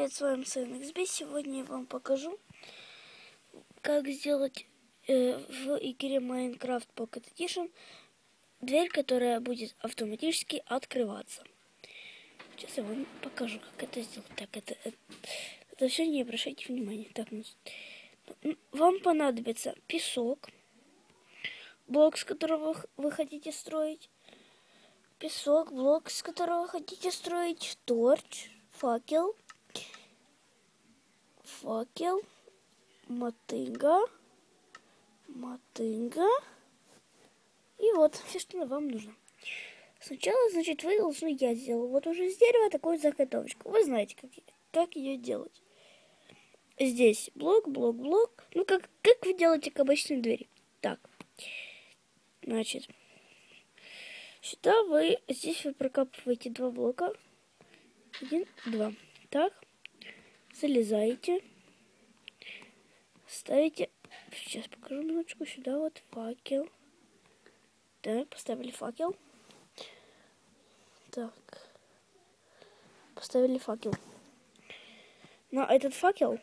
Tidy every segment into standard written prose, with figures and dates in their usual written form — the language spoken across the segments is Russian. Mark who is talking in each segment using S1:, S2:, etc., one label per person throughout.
S1: привет, с вами Сын XB. Сегодня я вам покажу, как сделать в игре Minecraft Pocket Edition дверь, которая будет автоматически открываться. Сейчас я вам покажу, как это сделать. Так, это все не обращайте внимания. Так, вам понадобится песок, блок, с которого вы хотите строить, песок, блок, с которого вы хотите строить, торч, факел, мотыга. И вот все, что вам нужно. Сначала, значит, вы должны, я сделал вот уже с дерева такую заготовочку. Вы знаете, как ее делать. Здесь блок. Ну, как вы делаете к обычной двери. Так, значит, здесь вы прокапываете два блока. 1, 2. Так, залезаете, ставите. Сейчас покажу минуточку. Сюда вот факел. Так, поставили факел. Так. Поставили факел. На этот факел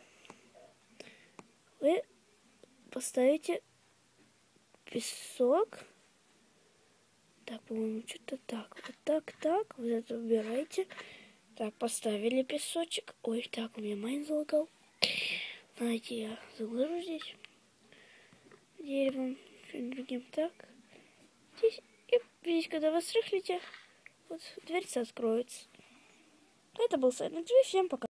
S1: вы поставите песок. Так, по-моему, что-то так. Вот так. Вот это убираете. Так, поставили песочек. Ой, так, у меня майн залагал. Знаете, я заложу здесь деревом, что-нибудь другим. Так. Здесь, когда вы срыхлите, вот дверца откроется. Это был Сын XB. Всем пока.